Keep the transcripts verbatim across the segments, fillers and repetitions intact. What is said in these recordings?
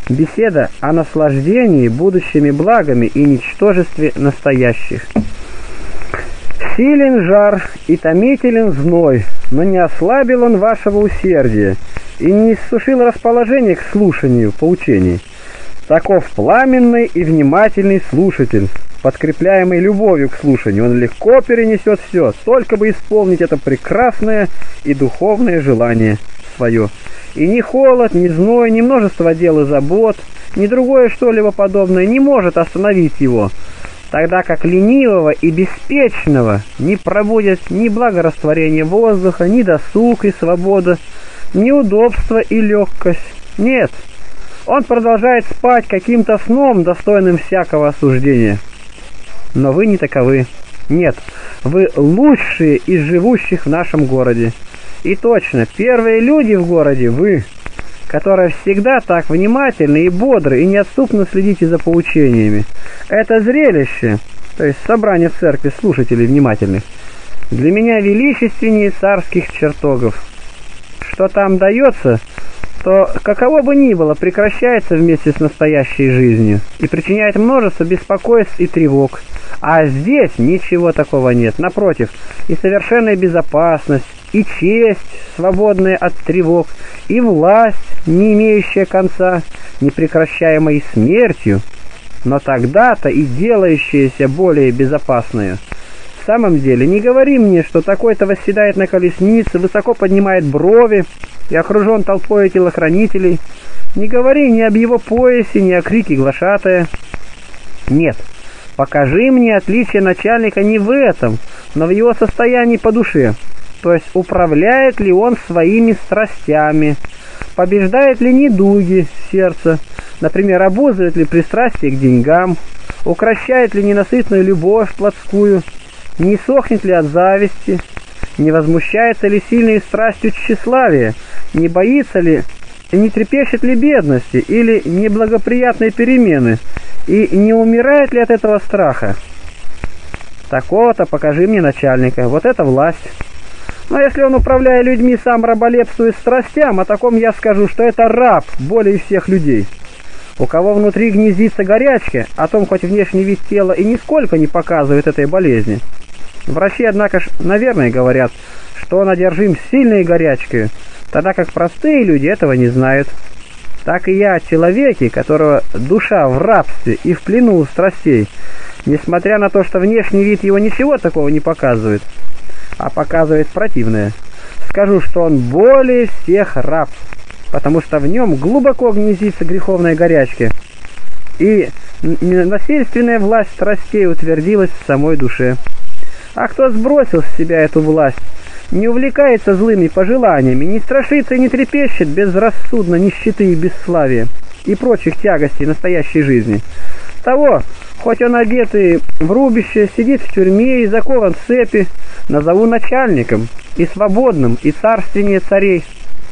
Беседа о наслаждении будущими благами и ничтожестве настоящих. Силен жар и томителен зной, но не ослабил он вашего усердия и не иссушил расположение к слушанию поучений. Таков пламенный и внимательный слушатель, подкрепляемый любовью к слушанию, он легко перенесет все, только бы исполнить это прекрасное и духовное желание свое. И ни холод, ни зной, ни множество дел и забот, ни другое что-либо подобное не может остановить его, тогда как ленивого и беспечного не пробудет ни благорастворение воздуха, ни досуг и свобода, ни удобство и легкость. Нет, он продолжает спать каким-то сном, достойным всякого осуждения. Но вы не таковы. Нет, вы лучшие из живущих в нашем городе. И точно, первые люди в городе вы, которые всегда так внимательны и бодры и неотступно следите за поучениями. Это зрелище, то есть собрание в церкви слушателей внимательных, для меня величественнее царских чертогов. Что там дается, то каково бы ни было, прекращается вместе с настоящей жизнью и причиняет множество беспокойств и тревог. А здесь ничего такого нет. Напротив, и совершенная безопасность, и честь, свободная от тревог, и власть, не имеющая конца, непрекращаемой смертью, но тогда-то и делающаяся более безопасную. В самом деле, не говори мне, что такой-то восседает на колеснице, высоко поднимает брови и окружен толпой телохранителей. Не говори ни об его поясе, ни о крике глашатая. Нет, покажи мне отличие начальника не в этом, но в его состоянии по душе. То есть управляет ли он своими страстями, побеждает ли недуги сердца, например, обуздывает ли пристрастие к деньгам, укрощает ли ненасытную любовь плотскую, не сохнет ли от зависти, не возмущается ли сильной страстью тщеславия, не боится ли и не трепещет ли бедности или неблагоприятной перемены, и не умирает ли от этого страха. Такого-то покажи мне начальника, вот это власть. Но если он, управляя людьми, сам раболепствует страстям, о таком я скажу, что это раб более всех людей. У кого внутри гнездится горячка, о том хоть внешний вид тела и нисколько не показывает этой болезни. Врачи, однако ж, наверное, говорят, что он одержим сильной горячкой, тогда как простые люди этого не знают. Так и я о человеке, которого душа в рабстве и в плену у страстей, несмотря на то, что внешний вид его ничего такого не показывает, а показывает противное, скажу, что он более всех раб, потому что в нем глубоко гнездится греховная горячка, и насильственная власть страстей утвердилась в самой душе. А кто сбросил с себя эту власть, не увлекается злыми пожеланиями, не страшится и не трепещет безрассудно нищеты и бесславия и прочих тягостей настоящей жизни, того, хоть он одетый в рубище, сидит в тюрьме и закован в цепи, назову начальником и свободным, и царственнее царей.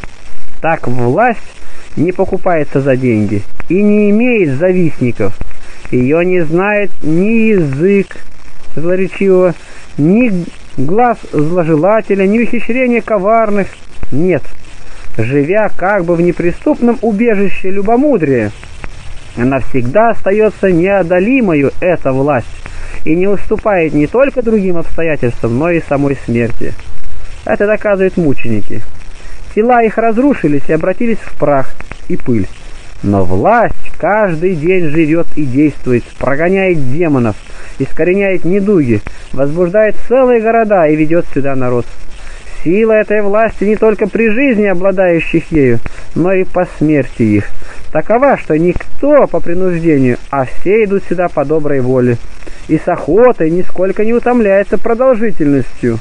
Так власть не покупается за деньги и не имеет завистников. Ее не знает ни язык злоречивого, ни глаз зложелателя, ни ухищрения коварных. Нет, живя как бы в неприступном убежище любомудрия, она всегда остается неодолимою, эта власть, и не уступает не только другим обстоятельствам, но и самой смерти. Это доказывают мученики. Тела их разрушились и обратились в прах и пыль. Но власть каждый день живет и действует, прогоняет демонов, искореняет недуги, возбуждает целые города и ведет сюда народ. Сила этой власти не только при жизни обладающих ею, но и по смерти их. Такова, что никто по принуждению, а все идут сюда по доброй воле, и с охотой нисколько не утомляется продолжительностью.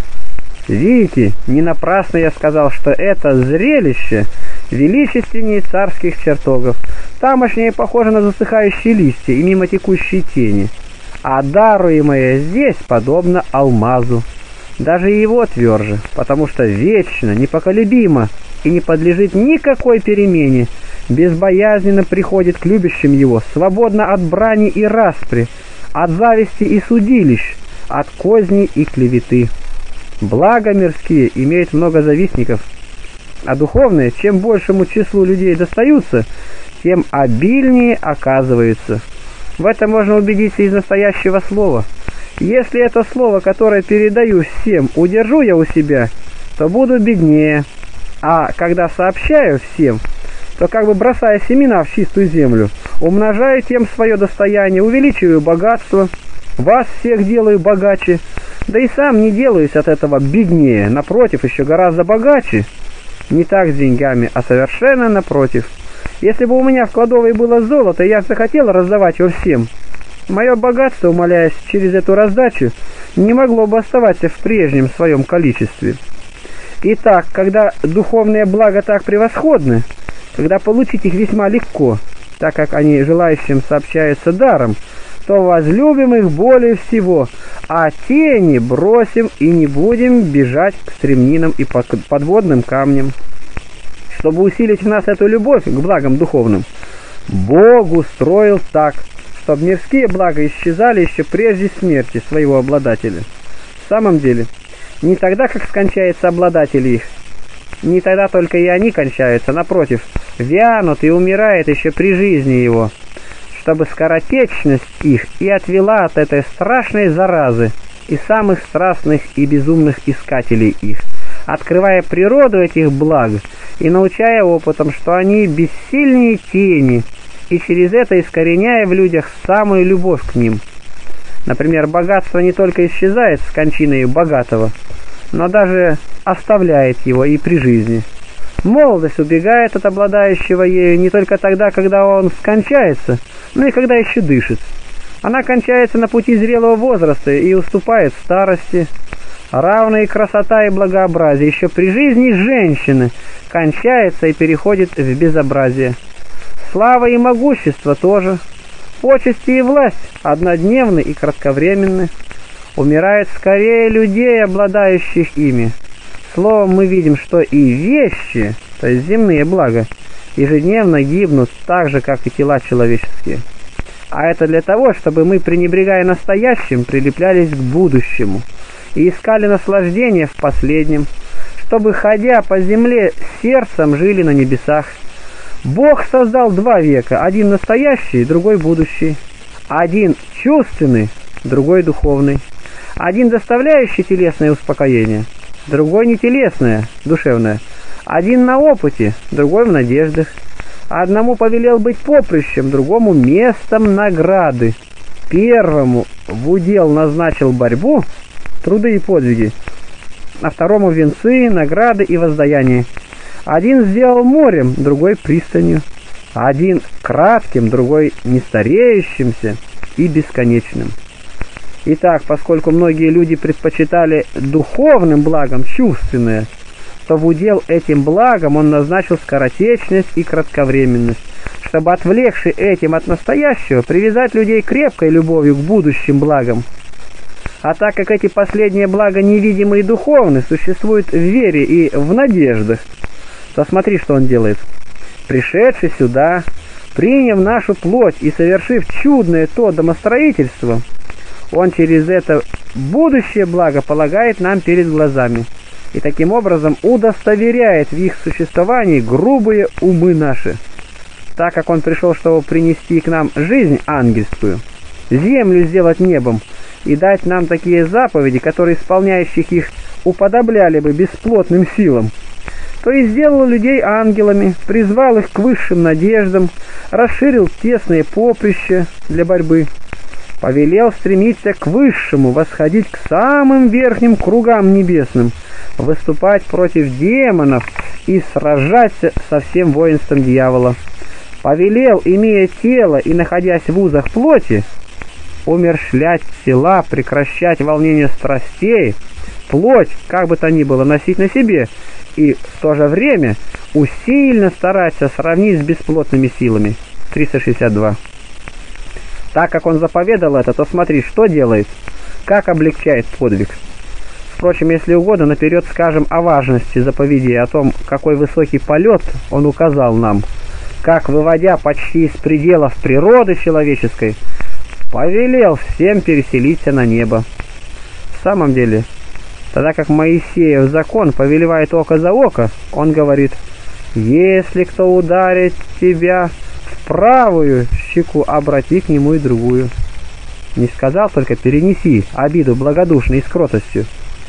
Видите, не напрасно я сказал, что это зрелище величественнее царских чертогов. Тамошнее похоже на засыхающие листья и мимо текущие тени, а даруемое здесь подобно алмазу. Даже его тверже, потому что вечно, непоколебимо и не подлежит никакой перемене, безбоязненно приходит к любящим его, свободно от брани и распри, от зависти и судилищ, от козней и клеветы. Благо мирские имеют много завистников, а духовные, чем большему числу людей достаются, тем обильнее оказывается. В этом можно убедиться из настоящего слова. Если это слово, которое передаю всем, удержу я у себя, то буду беднее. А когда сообщаю всем, то как бы бросая семена в чистую землю, умножаю тем свое достояние, увеличиваю богатство, вас всех делаю богаче, да и сам не делаюсь от этого беднее, напротив, еще гораздо богаче. Не так с деньгами, а совершенно напротив. Если бы у меня в кладовой было золото, я захотел раздавать его всем. Мое богатство, умаляясь через эту раздачу, не могло бы оставаться в прежнем своем количестве. Итак, когда духовные блага так превосходны, когда получить их весьма легко, так как они желающим сообщаются даром, то возлюбим их более всего, а тени бросим и не будем бежать к стремнинам и подводным камням. Чтобы усилить в нас эту любовь к благам духовным, Бог устроил так, чтобы мирские блага исчезали еще прежде смерти своего обладателя. В самом деле, не тогда, как скончается обладатель их, не тогда только и они кончаются, напротив, вянут и умирают еще при жизни его, чтобы скоротечность их и отвела от этой страшной заразы и самых страстных и безумных искателей их, открывая природу этих благ и научая опытом, что они бессильнее тени, и через это искореняя в людях самую любовь к ним. Например, богатство не только исчезает с кончиной богатого, но даже оставляет его и при жизни. Молодость убегает от обладающего ею не только тогда, когда он скончается, но и когда еще дышит. Она кончается на пути зрелого возраста и уступает старости. Равная красота и благообразие еще при жизни женщины кончается и переходит в безобразие. Слава и могущество тоже. Почести и власть однодневны и кратковременны. Умирают скорее людей, обладающих ими. Словом, мы видим, что и вещи, то есть земные блага, ежедневно гибнут так же, как и тела человеческие. А это для того, чтобы мы, пренебрегая настоящим, прилеплялись к будущему и искали наслаждение в последнем, чтобы, ходя по земле, сердцем жили на небесах. Бог создал два века, один настоящий, другой будущий, один чувственный, другой духовный, один доставляющий телесное успокоение, другой не телесное, душевное, один на опыте, другой в надеждах. Одному повелел быть поприщем, другому местом награды. Первому в удел назначил борьбу, труды и подвиги, а второму венцы, награды и воздаяние. Один сделал морем, другой пристанью, один кратким, другой нестареющимся и бесконечным. Итак, поскольку многие люди предпочитали духовным благом чувственное, то в удел этим благом он назначил скоротечность и кратковременность, чтобы, отвлекши этим от настоящего, привязать людей крепкой любовью к будущим благам. А так как эти последние блага невидимые и духовны, существуют в вере и в надеждах, то смотри, что он делает. Пришедший сюда, приняв нашу плоть и совершив чудное то домостроительство, он через это будущее благо полагает нам перед глазами и таким образом удостоверяет в их существовании грубые умы наши. Так как он пришел, чтобы принести к нам жизнь ангельскую, землю сделать небом и дать нам такие заповеди, которые исполняющих их уподобляли бы бесплотным силам, то и сделал людей ангелами, призвал их к высшим надеждам, расширил тесные поприща для борьбы, повелел стремиться к высшему, восходить к самым верхним кругам небесным, выступать против демонов и сражаться со всем воинством дьявола. Повелел, имея тело и находясь в узах плоти, умерщвлять тела, прекращать волнение страстей, плоть, как бы то ни было, носить на себе, и в то же время усиленно стараться сравнить с бесплотными силами. триста шестьдесят два. Так как он заповедал это, то смотри, что делает, как облегчает подвиг. Впрочем, если угодно, наперед скажем о важности заповедей, о том, какой высокий полет он указал нам, как, выводя почти из пределов природы человеческой, повелел всем переселиться на небо. В самом деле, тогда как Моисеев закон повелевает око за око, он говорит: «Если кто ударит тебя в правую щеку обрати к нему и другую. Не сказал только перенеси обиду благодушно и с кротостью,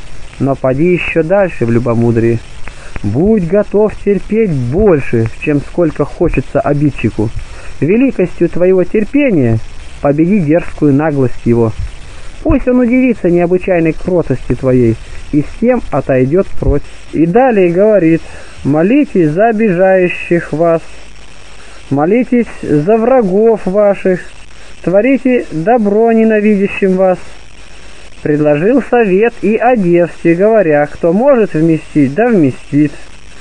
но поди еще дальше в любомудрии. Будь готов терпеть больше, чем сколько хочется обидчику. Великостью твоего терпения победи дерзкую наглость его. Пусть он удивится необычайной кротости твоей и с тем отойдет прочь. И далее говорит: молитесь за обижающих вас, молитесь за врагов ваших, творите добро ненавидящим вас. Предложил совет и о девстве, говоря: кто может вместить, да вместит.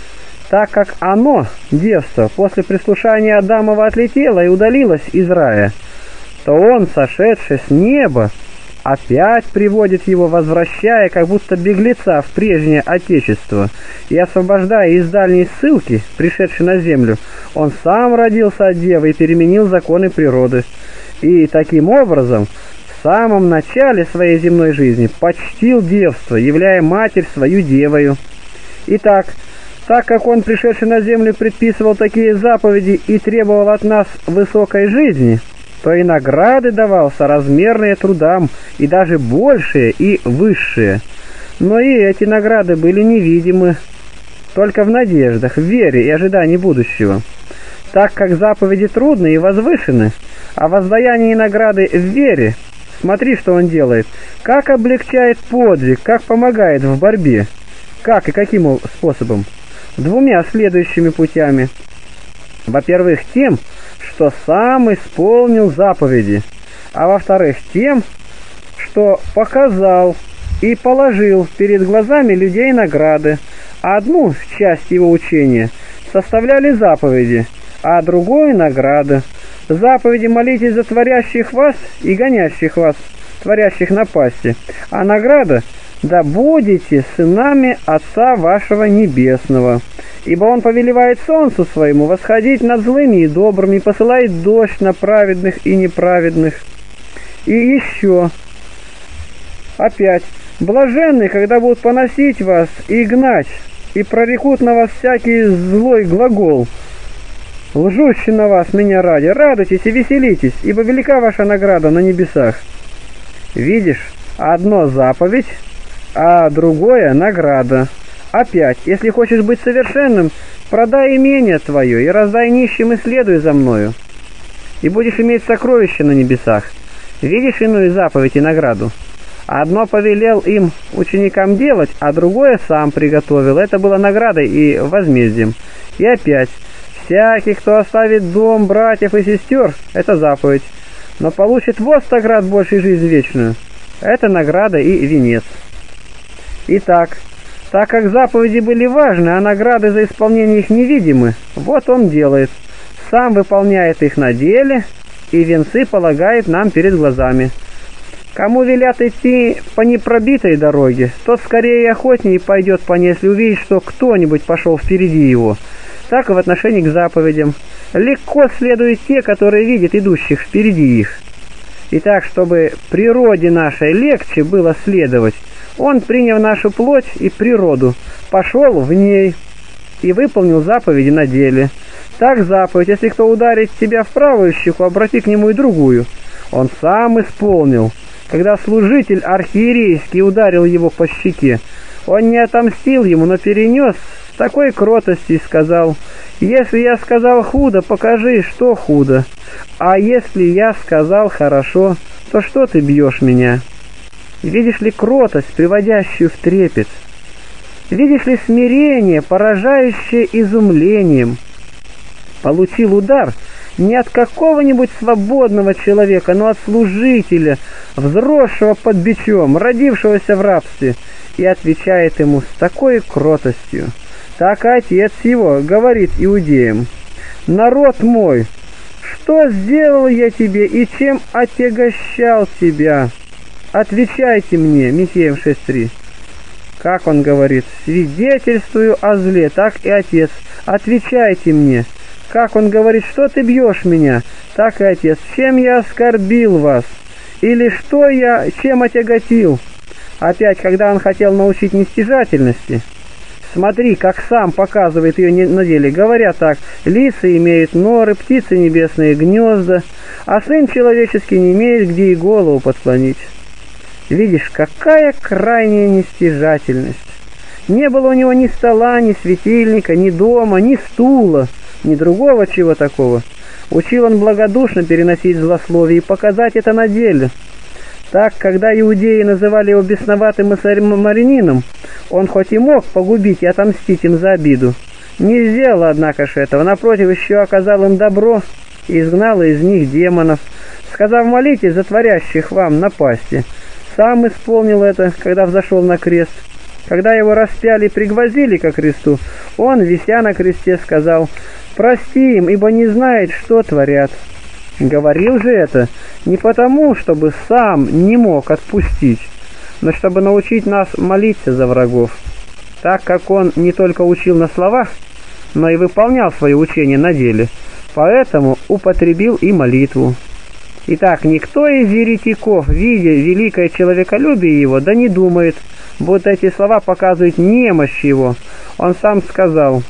Так как оно, девство, после прислушания Адамова отлетело и удалилось из рая, то он, сошедший с неба, опять приводит его, возвращая, как будто беглеца в прежнее отечество, и освобождая из дальней ссылки, пришедшей на землю, он сам родился от девы и переменил законы природы. И таким образом, в самом начале своей земной жизни почтил девство, являя матерь свою девою. Итак, так как он, пришедший на землю, предписывал такие заповеди и требовал от нас высокой жизни, то и награды давал соразмерные трудам, и даже большие и высшие. Но и эти награды были невидимы, только в надеждах, в вере и ожидании будущего. Так как заповеди трудны и возвышены, а воздаяние и награды в вере, смотри, что он делает, как облегчает подвиг, как помогает в борьбе, как и каким способом. Двумя следующими путями. Во-первых, тем, что сам исполнил заповеди, а во-вторых, тем, что показал и положил перед глазами людей награды. Одну часть его учения составляли заповеди, а другую — награды. Заповеди: молитесь за творящих вас и гонящих вас, творящих напасти, а награда: да будете сынами Отца вашего Небесного. Ибо Он повелевает солнцу своему восходить над злыми и добрыми, посылает дождь на праведных и неправедных. И еще, опять, блаженны, когда будут поносить вас и гнать, и прорекут на вас всякий злой глагол, лжущий на вас меня ради. Радуйтесь и веселитесь, ибо велика ваша награда на небесах. Видишь, одно заповедь, а другое — награда. Опять, если хочешь быть совершенным, продай имение твое и раздай нищим, и следуй за мною, и будешь иметь сокровища на небесах. Видишь иную заповедь и награду? Одно повелел им, ученикам, делать, а другое сам приготовил. Это было наградой и возмездием. И опять, всякий, кто оставит дом, братьев и сестер, это заповедь, но получит во сто крат большей жизнь вечную. Это награда и венец. Итак, так как заповеди были важны, а награды за исполнение их невидимы, вот он делает, сам выполняет их на деле, и венцы полагает нам перед глазами. Кому велят идти по непробитой дороге, тот скорее и охотнее пойдет по ней, если увидит, что кто-нибудь пошел впереди его. Так и в отношении к заповедям. Легко следуют те, которые видят идущих впереди их. И так, чтобы природе нашей легче было следовать, он, приняв нашу плоть и природу, пошел в ней и выполнил заповеди на деле. Так заповедь: если кто ударит тебя в правую щеку, обрати к нему и другую, он сам исполнил. Когда служитель архиерейский ударил его по щеке, он не отомстил ему, но перенес с такой кротостью и сказал: если я сказал худо, покажи, что худо, а если я сказал хорошо, то что ты бьешь меня? Видишь ли кротость, приводящую в трепет? Видишь ли смирение, поражающее изумлением? Получил удар не от какого-нибудь свободного человека, но от служителя, взросшего под бичом, родившегося в рабстве, и отвечает ему с такой кротостью. Так и отец его говорит иудеям: народ мой, что сделал я тебе и чем отягощал тебя? Отвечайте мне. Михеев шесть три. Как он говорит: свидетельствую о зле, так и отец: отвечайте мне. Как он говорит: что ты бьешь меня? Так и отец: чем я оскорбил вас? Или что я чем отяготил? Опять, когда он хотел научить нестяжательности, Смотри, как сам показывает ее на деле. Говоря так, лисы имеют норы, птицы небесные гнезда, а сын человеческий не имеет где и голову подклонить. Видишь, какая крайняя нестяжательность. Не было у него ни стола, ни светильника, ни дома, ни стула, ни другого чего такого. Учил он благодушно переносить злословие и показать это на деле. Так, когда иудеи называли его бесноватым и самарянином, он хоть и мог погубить и отомстить им за обиду, не сделал, однако же, этого. Напротив, еще оказал им добро и изгнал из них демонов, сказав: молитесь за творящих вам напасти. Сам исполнил это, когда взошел на крест. Когда его распяли и пригвоздили ко кресту, он, вися на кресте, сказал: прости им, ибо не знают, что творят. Говорил же это не потому, чтобы сам не мог отпустить, но чтобы научить нас молиться за врагов, так как он не только учил на словах, но и выполнял свое учение на деле, поэтому употребил и молитву. Итак, никто из еретиков, видя великое человеколюбие его, да не думает, будто эти слова показывают немощь его. Он сам сказал: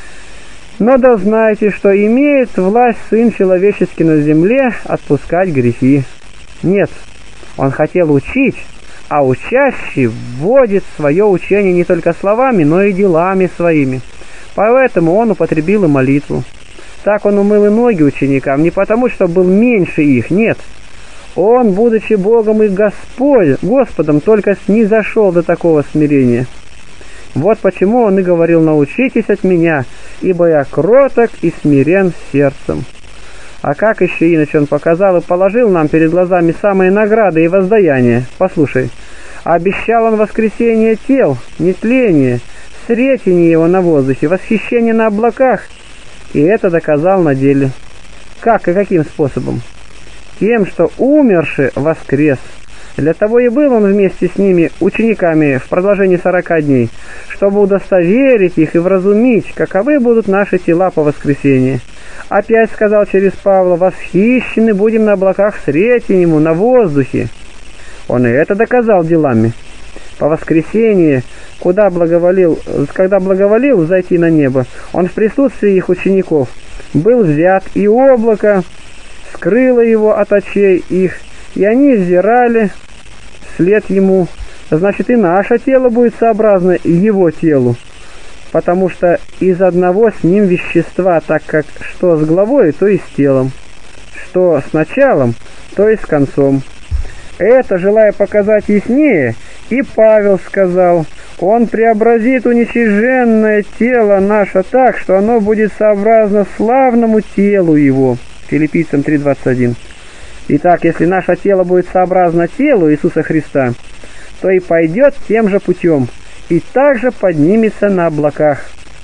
но да знайте, что имеет власть Сын Человеческий на земле отпускать грехи. Нет, он хотел учить, а учащий вводит свое учение не только словами, но и делами своими. Поэтому он употребил и молитву. Так он умыл и ноги ученикам, не потому, что был меньше их, нет. Он, будучи Богом и Господь, Господом, только снизошел до такого смирения. Вот почему он и говорил: научитесь от меня, ибо я кроток и смирен сердцем. А как еще иначе он показал и положил нам перед глазами самые награды и воздаяния? Послушай, обещал он воскресение тел, нетление, сретение его на воздухе, восхищение на облаках, и это доказал на деле. Как и каким способом? Тем, что умерший воскрес. Для того и был он вместе с ними, учениками, в продолжении сорока дней, чтобы удостоверить их и вразумить, каковы будут наши тела по воскресении. Опять сказал через Павла: восхищены будем на облаках сретень ему, на воздухе. Он и это доказал делами. По воскресении, куда благоволил, когда благоволил зайти на небо, он в присутствии их учеников был взят, и облако скрыло его от очей их, и они взирали вслед ему. Значит, и наше тело будет сообразно его телу, потому что из одного с ним вещества, так как что с главой, то и с телом, что с началом, то и с концом. Это, желая показать яснее, и Павел сказал: он преобразит уничиженное тело наше так, что оно будет сообразно славному телу его. Филиппийцам три двадцать один. Итак, если наше тело будет сообразно телу Иисуса Христа, то и пойдет тем же путем, и также поднимется на облаках.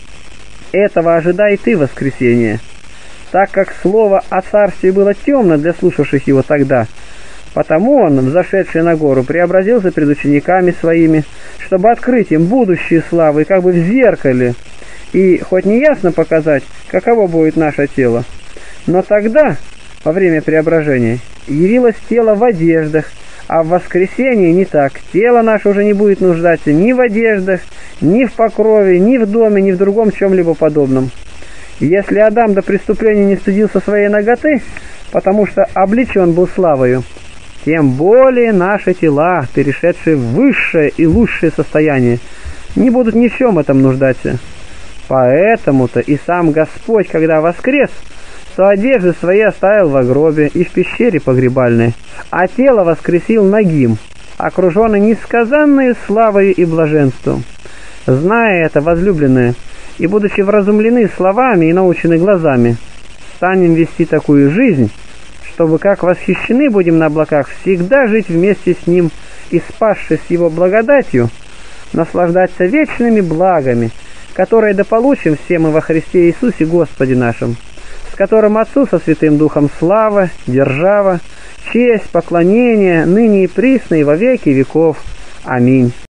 Этого ожидай и ты в воскресенье. Так как слово о царстве было темно для слушавших его тогда, потому он, взошедший на гору, преобразился пред учениками своими, чтобы открыть им будущие славы, как бы в зеркале, и хоть не ясно показать, каково будет наше тело, но тогда, во время преображения, явилось тело в одеждах, а в воскресенье не так. Тело наше уже не будет нуждаться ни в одеждах, ни в покрове, ни в доме, ни в другом чем-либо подобном. Если Адам до преступления не стыдился своей наготы, потому что облечен был славою, тем более наши тела, перешедшие в высшее и лучшее состояние, не будут ни в чем этом нуждаться. Поэтому-то и сам Господь, когда воскрес, то одежды свои оставил во гробе и в пещере погребальной, а тело воскресил нагим, окруженный несказанной славою и блаженством. Зная это, возлюбленные, и будучи вразумлены словами и научены глазами, станем вести такую жизнь, чтобы, как восхищены будем на облаках, всегда жить вместе с Ним и, спасшись Его благодатью, наслаждаться вечными благами, которые дополучим все мы во Христе Иисусе Господе нашим, с которым Отцу со Святым Духом слава, держава, честь, поклонение, ныне и присно и во веки веков. Аминь.